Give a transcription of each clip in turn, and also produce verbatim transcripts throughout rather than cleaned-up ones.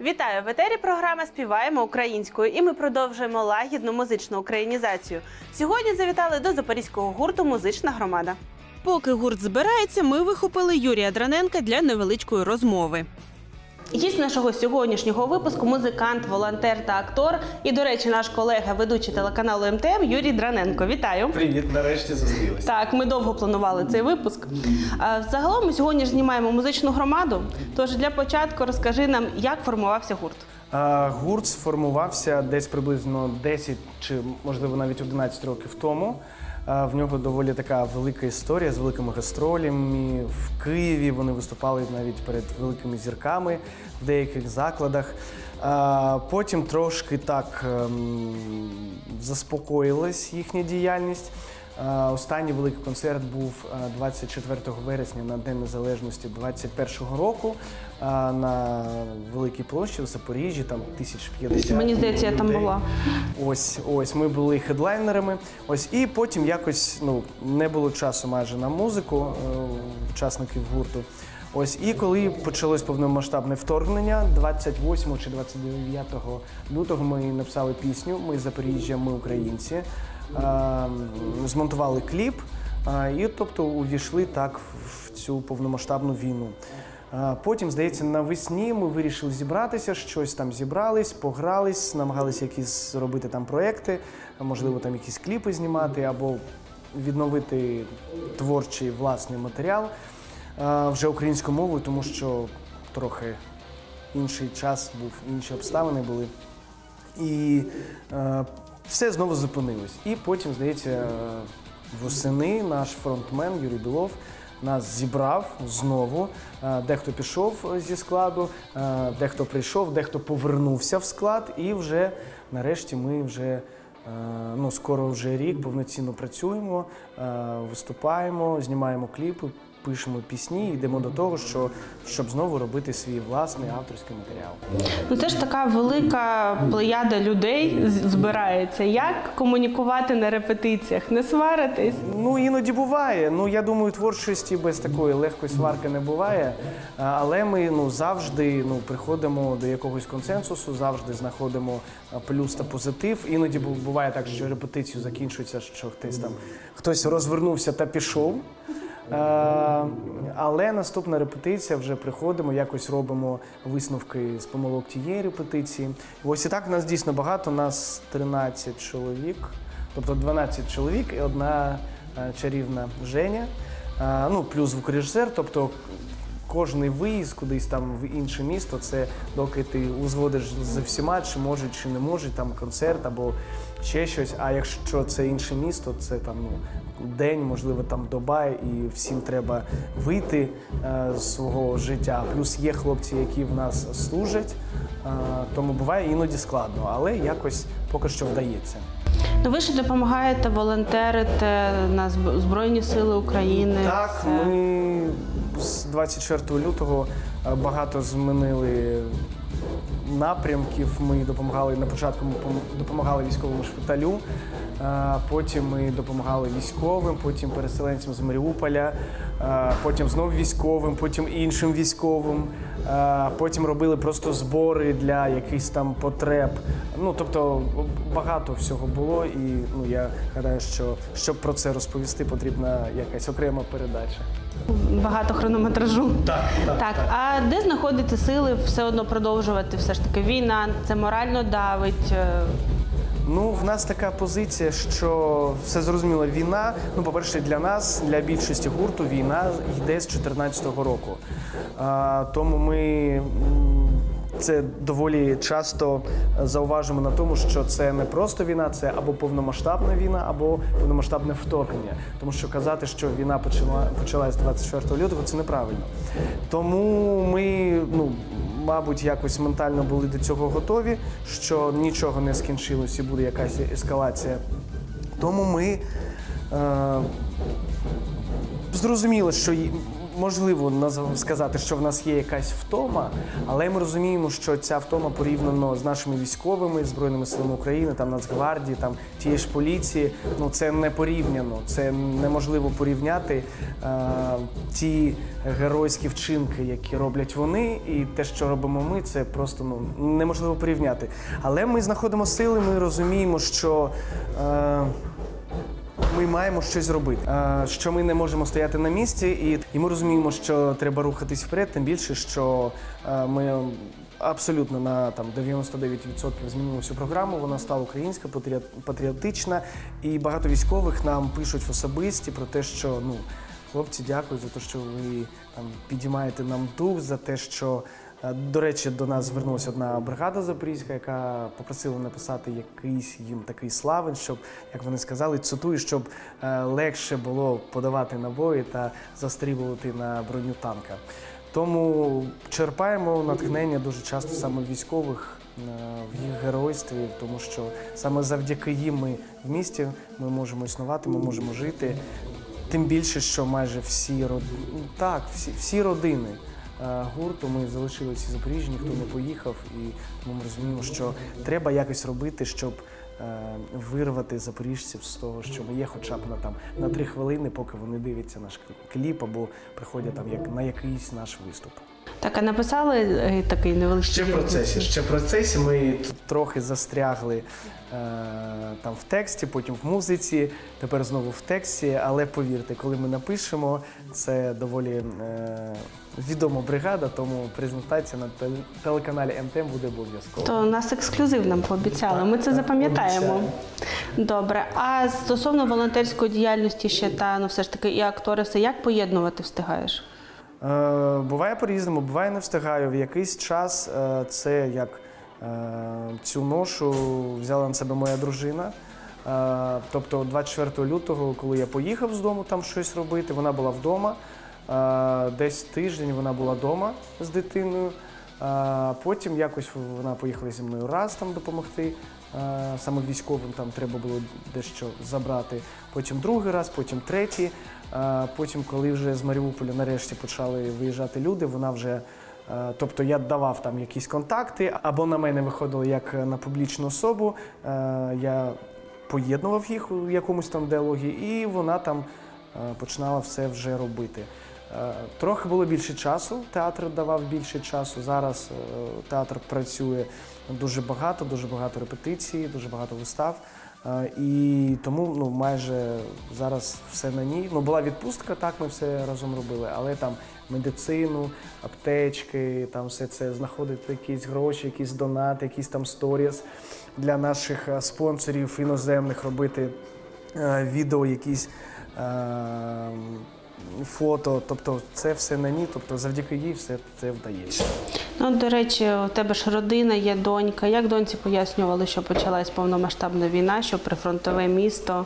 Вітаю! В етері програма «Співаємо українською» і ми продовжуємо лагідну музичну українізацію. Сьогодні завітали до запорізького гурту «Музична громада». Поки гурт збирається, ми вихопили Юрія Драненка для невеличкої розмови. Гість нашого сьогоднішнього випуску – музикант, волонтер та актор. І, до речі, наш колега, ведучий телеканалу Ем Те Ем Юрій Драненко. Вітаю! Привіт, нарешті зустрілися. Так, ми довго планували цей випуск. Загалом ми сьогодні ж знімаємо музичну громаду. Тож для початку розкажи нам, як формувався гурт. Гурт сформувався десь приблизно десять чи, можливо, навіть одинадцять років тому. В нього доволі така велика історія з великими гастролями. В Києві вони виступали навіть перед великими зірками в деяких закладах. Потім трошки так заспокоїлась їхня діяльність. Останній великий концерт був двадцять четвертого вересня на День Незалежності двадцять першого року на Великій площі в Запоріжжі, там тисяч п'ятдесят. Мені здається, я там була. Ось, ось, ми були хедлайнерами. Ось, і потім якось, ну, не було часу майже на музику учасників гурту. Ось, і коли почалось повномасштабне вторгнення, двадцять восьмого чи двадцять дев'ятого лютого ми написали пісню «Ми з Запоріжжя, ми українці». Змонтували кліп і, тобто, увійшли так в цю повномасштабну війну. Потім, здається, навесні ми вирішили зібратися, щось там зібрались, погрались, намагалися якісь зробити там проекти, можливо, там якісь кліпи знімати або відновити творчий власний матеріал вже українською мовою, тому що трохи інший час був, інші обставини були. І е, все знову зупинилось. І потім, здається, восени наш фронтмен Юрій Білов нас зібрав знову. Дехто пішов зі складу, дехто прийшов, дехто повернувся в склад. І вже нарешті ми вже, ну, скоро вже рік повноцінно працюємо, виступаємо, знімаємо кліпи, пишемо пісні, йдемо до того, що, щоб знову робити свій власний авторський матеріал. Ну, це ж така велика плеяда людей збирається. Як комунікувати на репетиціях? Не сваритись? Ну, іноді буває. Ну, я думаю, творчості без такої легкої сварки не буває. Але ми, ну, завжди, ну, приходимо до якогось консенсусу, завжди знаходимо плюс та позитив. Іноді буває так, що репетицію закінчується, що хтось там, хтось розвернувся та пішов. Але наступна репетиція, вже приходимо, якось робимо висновки з помилок тієї репетиції. Ось і так в нас дійсно багато, у нас тринадцять чоловік, тобто дванадцять чоловік і одна чарівна Женя, ну, плюс звукорежисер, тобто кожний виїзд кудись там в інше місто, це доки ти узгодиш з всіма, чи можуть, чи не можуть, там концерт або ще щось. А якщо це інше місто, це там, ну, день, можливо, там доба, і всім треба вийти е, з свого життя. Плюс є хлопці, які в нас служать, е, тому буває іноді складно, але якось поки що вдається. Ну, ви ж допомагаєте, волонтерите на Збройні Сили України. Так, це... ми з двадцять четвертого лютого багато змінили напрямків. Ми допомагали, на початку ми допомагали військовому шпиталю, потім ми допомагали військовим, потім переселенцям з Маріуполя, потім знову військовим, потім іншим військовим, потім робили просто збори для якихось там потреб. Ну, тобто багато всього було, і, ну, я гадаю, що щоб про це розповісти, потрібна якась окрема передача. Багато хронометражу. Так, так, так. Так, а де знаходити сили все одно продовжувати? Все ж таки війна, це морально давить? Ну, в нас така позиція, що все зрозуміло, війна, ну, по-перше, для нас, для більшості гурту, війна йде з дві тисячі чотирнадцятого року. А, тому ми це доволі часто зауважуємо на тому, що це не просто війна, це або повномасштабна війна, або повномасштабне вторгнення. Тому що казати, що війна почала, почалась двадцять четвертого лютого, це неправильно. Тому ми, ну, мабуть, якось ментально були до цього готові, що нічого не скінчилось і буде якась ескалація. Тому ми е, зрозуміли, що можливо назв- сказати, що в нас є якась втома, але ми розуміємо, що ця втома порівняно з нашими військовими, Збройними силами України, там, Нацгвардії, там, тієї ж поліції, ну, це не порівняно, це неможливо порівняти е, ті геройські вчинки, які роблять вони, і те, що робимо ми, це просто ну, неможливо порівняти. Але ми знаходимо сили, ми розуміємо, що е, ми маємо щось робити, е, що ми не можемо стояти на місці, і, і ми розуміємо, що треба рухатись вперед, тим більше, що е, ми абсолютно на там, дев'яносто дев'ять відсотків змінили всю програму, вона стала українська, патріот- патріотична, і багато військових нам пишуть в особисті про те, що ну, хлопці, дякую за те, що ви там, підіймаєте нам дух, за те, що до речі, до нас звернулася одна бригада запорізька, яка попросила написати якийсь їм такий славень, щоб, як вони сказали, цитую, щоб е, легше було подавати набої та застрілювати на броню танка. Тому черпаємо натхнення дуже часто саме в військових, е, в їх геройстві, тому що саме завдяки їм ми в місті, ми можемо існувати, ми можемо жити. Тим більше, що майже всі родини, так, всі, всі родини гурту ми залишилися в Запоріжжі, ніхто не поїхав, і тому ми розуміємо, що треба якось робити, щоб е, вирвати запоріжців з того, що ми є хоча б на, там, на три хвилини, поки вони дивляться наш кліп або приходять там, як, на якийсь наш виступ. Так, а написали е, такий невеличкий... Ще в процесі, ще в процесі ми трохи застрягли е, там в тексті, потім в музиці, тепер знову в тексті, але повірте, коли ми напишемо, це доволі е, відома бригада, тому презентація на теле- телеканалі ем те ем буде обов'язково. То нас ексклюзив нам пообіцяли, ми це Так, запам'ятаємо. обіцяю. Добре, а стосовно волонтерської діяльності ще та, ну все ж таки, і актори, все, як поєднувати встигаєш? Е, Буває по-різному, буває не встигаю. В якийсь час е, це як е, цю ношу взяла на себе моя дружина. Е, Тобто двадцять четвертого лютого, коли я поїхав з дому там щось робити, вона була вдома. Е, Десь тиждень вона була вдома з дитиною. Е, Потім якось вона поїхала зі мною раз там допомогти. Е, Саме військовим там треба було дещо забрати. Потім другий раз, потім третій. Е, Потім, коли вже з Маріуполя нарешті почали виїжджати люди, вона вже, е, тобто я давав там якісь контакти, або на мене виходило як на публічну особу, е, я поєднував їх у якомусь там діалогі, і вона там е, починала все вже робити. Е, Трохи було більше часу, театр давав більше часу. Зараз е, театр працює дуже багато, дуже багато репетицій, дуже багато вистав. Е, І тому ну, майже зараз все на ній. Ну, була відпустка, так, ми все разом робили, але там медицину, аптечки, там все це, знаходити якісь гроші, якісь донати, якісь там сторіс для наших е, спонсорів іноземних, робити е, відео, якісь е, фото, тобто це все на ній, тобто завдяки їй все це вдається. Ну, до речі, у тебе ж родина, є донька. Як доньці пояснювали, що почалась повномасштабна війна, що прифронтове місто?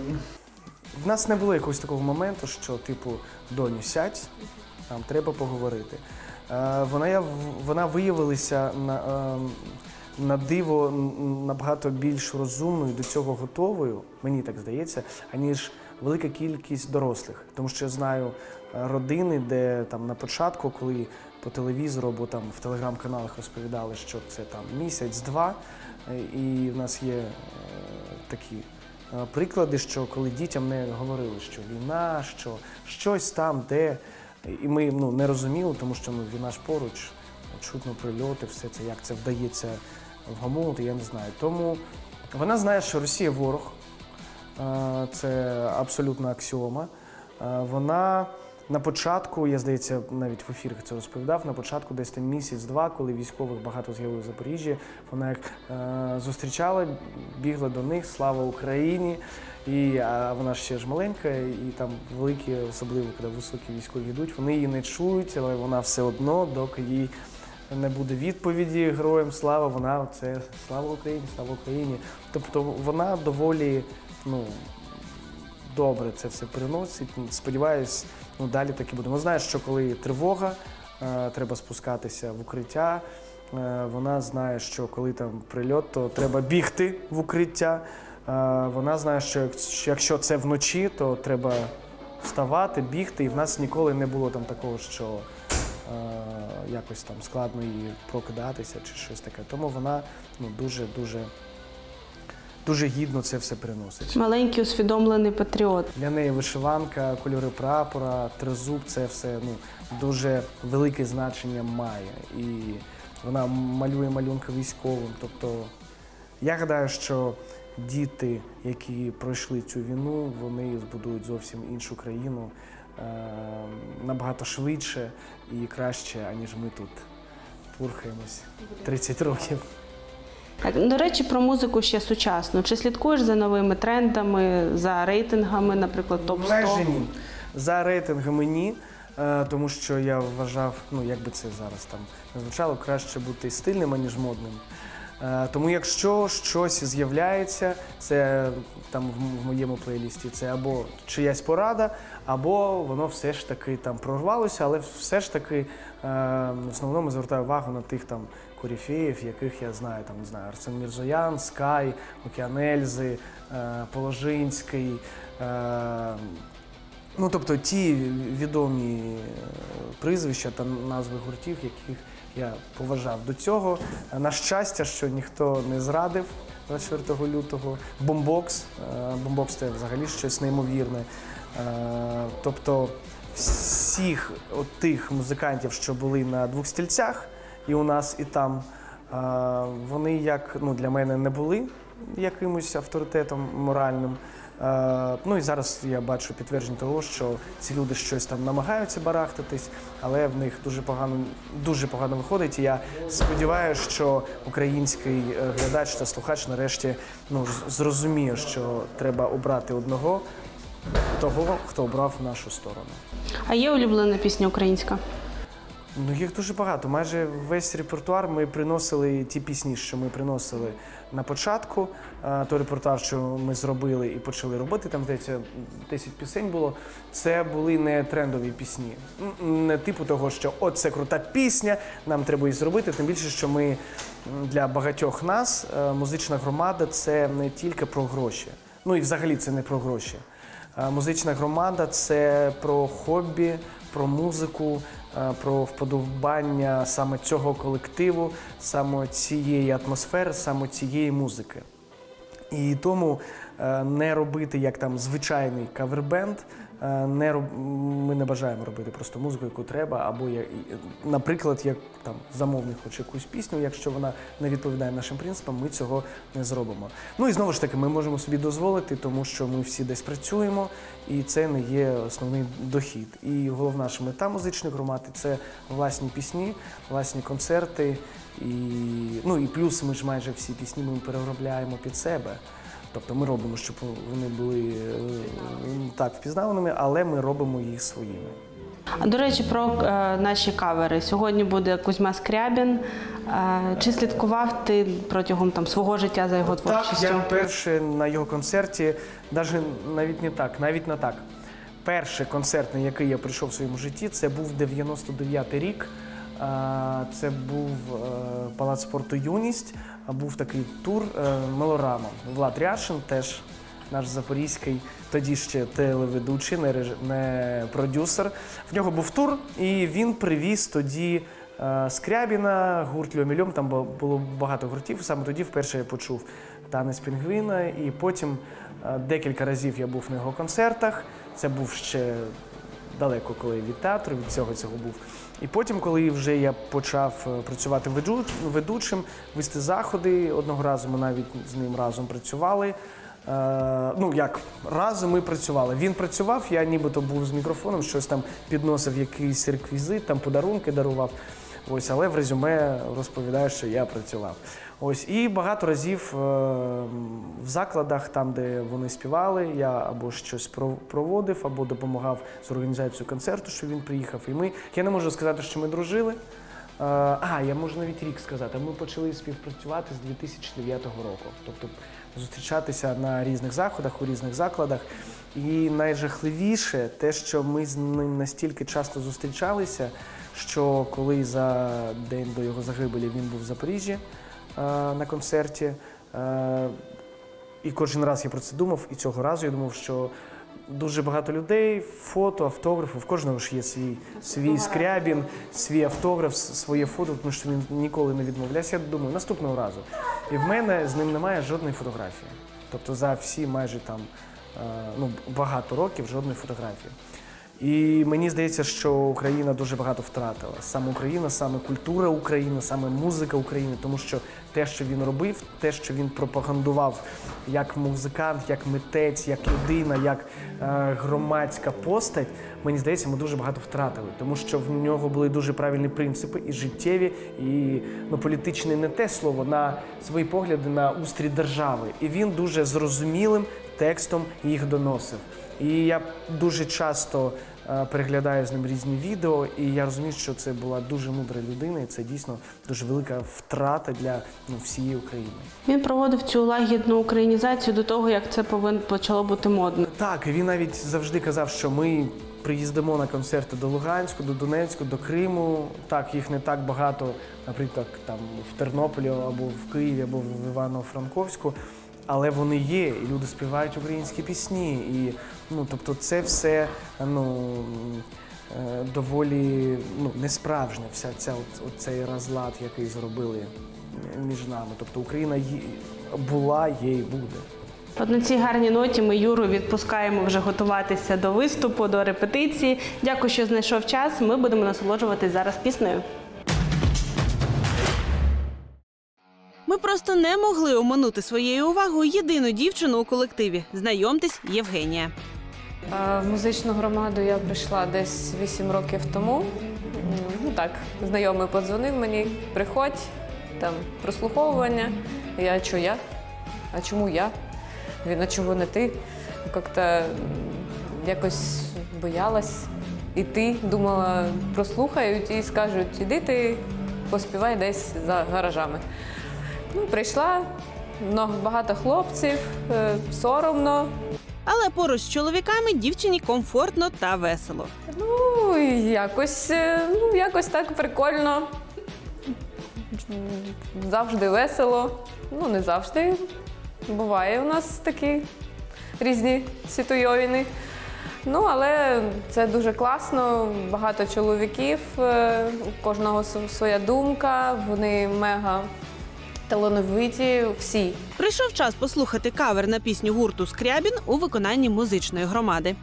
В нас не було якогось такого моменту, що, типу, доню, сядь, там треба поговорити. Е, Вона, я- вона виявилася на, е, на диво н- набагато більш розумною, до цього готовою, мені так здається, аніж велика кількість дорослих. Тому що я знаю е, родини, де там на початку, коли по телевізору або там в телеграм-каналах розповідали, що це там місяць-два, е, і в нас є е, такі е, приклади, що коли дітям не говорили, що війна, що щось там, де, і ми ну, не розуміли, тому що ну, війна ж поруч, чутно прильоти, все це, як це вдається вгамовувати, я не знаю. Тому вона знає, що Росія ворог, е, це абсолютна аксіома. Е, Вона на початку, я, здається, навіть в ефірах це розповідав, на початку десь там місяць-два, коли військових багато з'явилося в Запоріжжі, вона як е, зустрічала, бігла до них, слава Україні, і а вона ще ж маленька, і там великі, особливо, коли високі військові йдуть, вони її не чують, але вона все одно, доки їй не буде відповіді героям слава, вона це слава Україні, слава Україні. Тобто вона доволі, ну, добре це все переносить. Сподіваюсь, ну, далі так і буде. Вона знає, що коли тривога, е, треба спускатися в укриття. Е, вона знає, що коли там прильот, то треба бігти в укриття. Е, вона знає, що якщо це вночі, то треба вставати, бігти, і в нас ніколи не було там такого, що е, якось там складно їй прокидатися чи щось таке. Тому вона ну, дуже-дуже дуже гідно це все приносить. Маленький усвідомлений патріот. Для неї вишиванка, кольори прапора, тризуб – це все ну, дуже велике значення має. І вона малює малюнки військовим. Тобто я гадаю, що діти, які пройшли цю війну, вони збудують зовсім іншу країну е, набагато швидше і краще, аніж ми тут пурхаємось тридцять років. Так, до речі, про музику ще сучасну. Чи слідкуєш за новими трендами, за рейтингами, наприклад, топ сто? Майже ні. За рейтингами ні, е, тому що я вважав, ну як би це зараз там не звучало, краще бути стильним, аніж модним. Е, Тому якщо щось з'являється, це там в моєму плейлісті, це або чиясь порада, або воно все ж таки там прорвалося, але все ж таки е, в основному звертаю увагу на тих там корифеїв, яких я знаю, там не знаю, Арсен Мірзоян, Скай, Океан Ельзи, е, Положинський. Е, Ну, тобто ті відомі прізвища та назви гуртів, яких я поважав до цього. На щастя, що ніхто не зрадив двадцять четвертого лютого. Бомбокс. Бомбокс – це взагалі щось неймовірне. Тобто всіх от тих музикантів, що були на двох стільцях, і у нас, і там, вони як ну, для мене не були якимось авторитетом моральним. Uh, ну і зараз я бачу підтвердження того, що ці люди щось там намагаються барахтатись, але в них дуже погано, дуже погано виходить. І я сподіваюся, що український глядач та слухач нарешті ну, зрозуміє, що треба обрати одного, того, хто обрав нашу сторону. А є улюблена пісня українська? Ну, їх дуже багато. Майже весь репертуар ми приносили, ті пісні, що ми приносили на початку, той репертуар, що ми зробили і почали робити, там, здається, десять пісень було, це були не трендові пісні. Не типу того, що от це крута пісня, нам треба її зробити, тим більше, що ми для багатьох нас, музична громада – це не тільки про гроші. Ну і взагалі це не про гроші. Музична громада – це про хобі, про музику, про вподобання саме цього колективу, саме цієї атмосфери, саме цієї музики. І тому не робити як там звичайний кавербенд, не роб... ми не бажаємо робити просто музику, яку треба, або, я... наприклад, як там замовник хоче якусь пісню, якщо вона не відповідає нашим принципам, ми цього не зробимо. Ну і знову ж таки, ми можемо собі дозволити, тому що ми всі десь працюємо, і це не є основний дохід. І головна ж мета музичної громади – це власні пісні, власні концерти, і, ну, і плюс ми ж майже всі пісні ми переробляємо під себе. Тобто ми робимо, щоб вони були так впізнаваними, але ми робимо їх своїми. А до речі, про е, наші кавери. Сьогодні буде Кузьма Скрябін. Е, чи слідкував ти протягом там, свого життя за його творчістю? Так, я вперше на його концерті, навіть, навіть не так, навіть не так. Перший концерт, на який я прийшов в своєму житті, це був дев'яносто дев'ятий рік. Це був Палац спорту «Юність», був такий тур «Мелорама». Влад Ряшин, теж наш запорізький, тоді ще телеведучий, не, реж... не продюсер. В нього був тур, і він привіз тоді Скрябіна, гурт «Льом-Льом», там було багато гуртів, саме тоді вперше я почув «Танець пінгвіна», і потім декілька разів я був на його концертах, це був ще далеко, коли від театру, від цього цього був. І потім, коли вже я почав працювати ведучим, вести заходи, одного разу ми навіть з ним разом працювали. Е, ну, як, разом ми працювали. Він працював, я нібито був з мікрофоном, щось там підносив, якийсь реквізит, там подарунки дарував. Ось, але в резюме розповідаю, що я працював. Ось, і багато разів е, в закладах, там, де вони співали, я або щось проводив, або допомагав з організацією концерту, що він приїхав. І ми, я не можу сказати, що ми дружили. Е, а, я можу навіть рік сказати. Ми почали співпрацювати з дві тисячі дев'ятого року. Тобто зустрічатися на різних заходах, у різних закладах. І найжахливіше те, що ми з ним настільки часто зустрічалися, що коли за день до його загибелі він був в Запоріжжі е, на концерті, е, і кожен раз я про це думав, і цього разу я думав, що дуже багато людей, фото, автографи, в кожного ж є свій, свій Скрябін, свій автограф, своє фото, тому що він ніколи не відмовлявся. Я думаю, наступного разу. І в мене з ним немає жодної фотографії. Тобто за всі майже там, ну, багато років жодної фотографії. І мені здається, що Україна дуже багато втратила. Саме Україна, саме культура України, саме музика України, тому що те, що він робив, те, що він пропагандував як музикант, як митець, як людина, як е, громадська постать, мені здається, ми дуже багато втратили. Тому що в нього були дуже правильні принципи і життєві, і ну, політичне не те слово, на свої погляди на устрій держави. І він дуже зрозумілим текстом їх доносив. І я дуже часто е, переглядаю з ним різні відео, і я розумію, що це була дуже мудра людина, і це дійсно дуже велика втрата для ну, всієї України. Він проводив цю лагідну українізацію до того, як це повинно почало бути модно. Так, і він навіть завжди казав, що ми приїздимо на концерти до Луганську, до Донецьку, до Криму. Так, їх не так багато, наприклад, там в Тернополі, або в Києві, або в Івано-Франковську. Але вони є, і люди співають українські пісні. І, ну, тобто це все ну, доволі ну, несправжня вся ця, от, от цей розлад, який зробили між нами. Тобто Україна була, є і буде. От на цій гарній ноті ми Юру відпускаємо вже готуватися до виступу, до репетиції. Дякую, що знайшов час. Ми будемо насолоджуватись зараз піснею. Ми просто не могли оминути своєю увагою єдину дівчину у колективі. Знайомтесь, Євгенія. В музичну громаду я прийшла десь вісім років тому. Ну так, знайомий подзвонив мені, приходь, там прослуховування. Я, що я? А чому я? Він, а чого не ти? Як-то якось боялась іти, думала, прослухають і скажуть, іди ти поспівай десь за гаражами. Ну, прийшла, багато хлопців, соромно. Але поруч з чоловіками дівчині комфортно та весело. Ну, якось, ну, якось так прикольно. Завжди весело. Ну, не завжди. Буває у нас такі різні ситуйовини. Ну, але це дуже класно. Багато чоловіків, у кожного своя думка, вони мега талановиті всі. Прийшов час послухати кавер на пісню гурту «Скрябін» у виконанні музичної громади.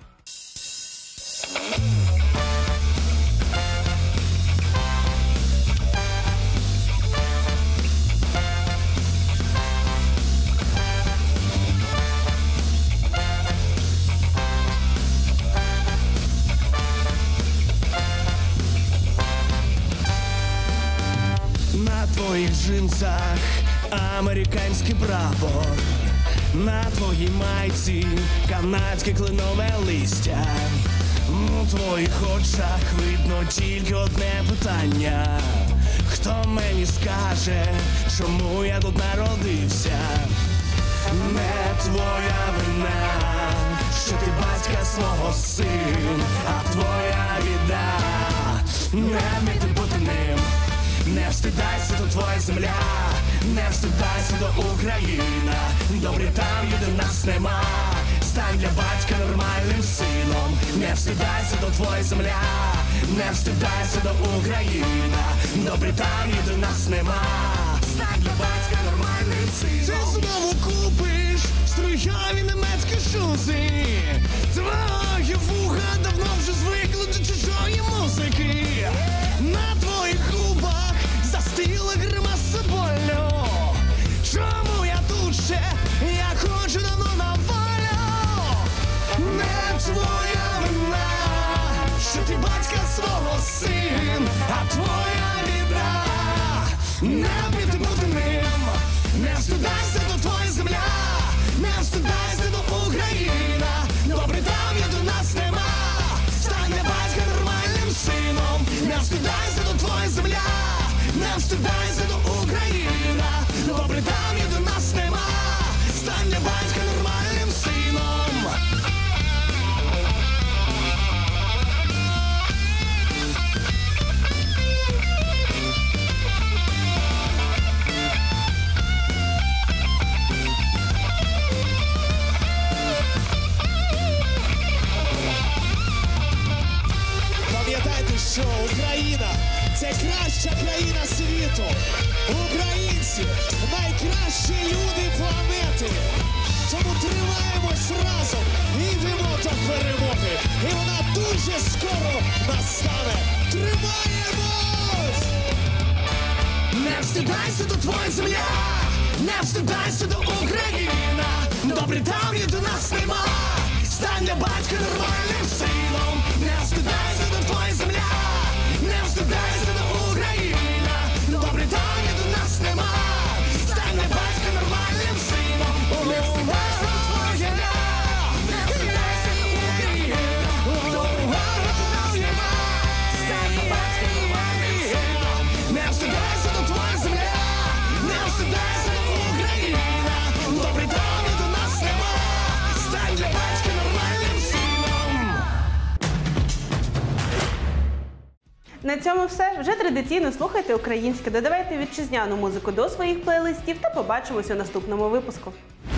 На твоїх джинсах американський прапор, на твоїй майці канадське кленове листя. У твоїх очах видно тільки одне питання: хто мені скаже, чому я тут народився? Не твоя вина, що ти батька свого син, а твоя біда не вміти бути ним. Не встидайся, то твоя земля, не встидайся, то Україна. Добре, там єди нас нема, стань для батька нормальним сином. Не встидайся, то твоя земля, не встидайся, то Україна. Добре, там єди нас нема, стань для батька нормальним сином. Ти знову купиш струяві немецькі шузи. Твої вуха давно вже звикли до чужої музики. На твоїх губах застила гримаса болю. Чому я тут ще? Я хочу давно на волю. Не твоя вина, що ти батька свого син, а твоя біда не вміти бути ним. Не встидайся, то твоя земля, не встидайся, то Україна. Добре, там є до нас нема, стань для батька нормальним сином. Не встидайся, то твоя земля, не встидайся, то Україна. Добре, там є до нас нема, стань для батька нормальним сином. дуже скоро настане. Тримаємось! Не встидайся, то твоя земля, не встидайся, до Україна. Добрі там і до нас нема. Стань для батька нормальним сином. Не встидайся, то твоя земля, не встидайся, до Україна. Добрі там і до нас нема. Стань для батька нормальним сином. Не встидайся, то твоя земля, не встидайся, до Україна. Добрі там і до нас нема. Стань для батька нормальним сином. Не встидайся, то твоя земля, не встидайся, до Україна. Добрі там і до нас нема. Стань для батька нормальним сином. На цьому все. Вже традиційно слухайте українське, додавайте вітчизняну музику до своїх плейлистів та побачимось у наступному випуску.